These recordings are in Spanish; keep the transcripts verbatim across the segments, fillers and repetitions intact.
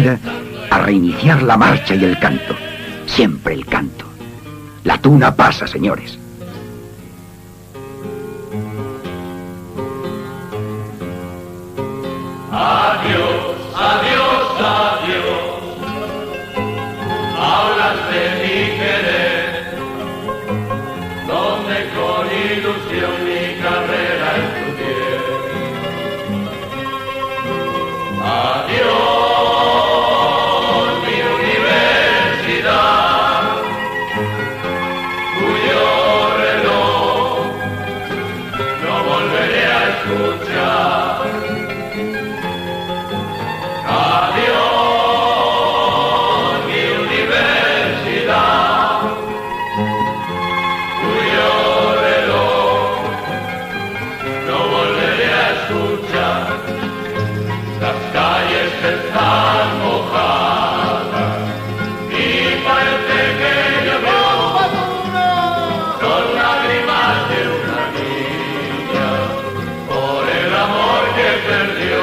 invita a reiniciar la marcha y el canto. Siempre el canto. La tuna pasa, señores. Adiós, adiós, adiós. Hablas de mi querer, donde con ilusión mi carrera estudié. Adiós, mi universidad, cuyo reloj no volveré a escuchar. Adiós, mi universidad, cuyo reloj no volveré a escuchar. Las calles están mojadas y parece que llovió. Son lágrimas de una niña por el amor que perdió.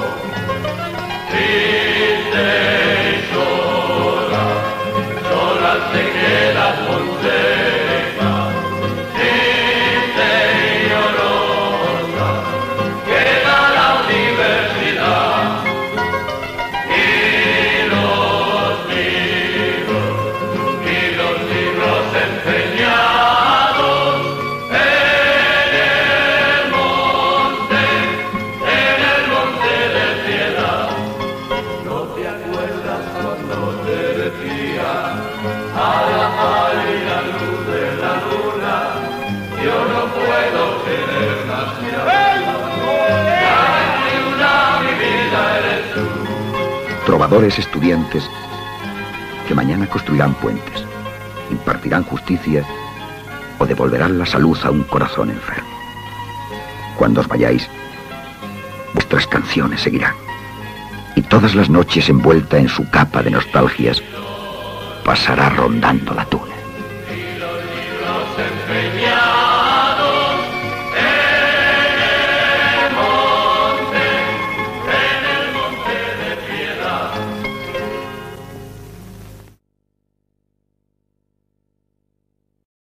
Triste y sola, sola se queda Fonseca. Triste y llorosa queda la universidad. Y los libros, y los libros enseñados en el monte, en el monte de piedad. ¿No te acuerdas cuando te decía a la pálida luz de la luna, yo no puedo tener más que amor? Ya ni una mi vida eres tú. Trovadores estudiantes que mañana construirán puentes, impartirán justicia o devolverán la salud a un corazón enfermo. Cuando os vayáis, vuestras canciones seguirán. Y todas las noches envuelta en su capa de nostalgias, pasará rondando la tuna.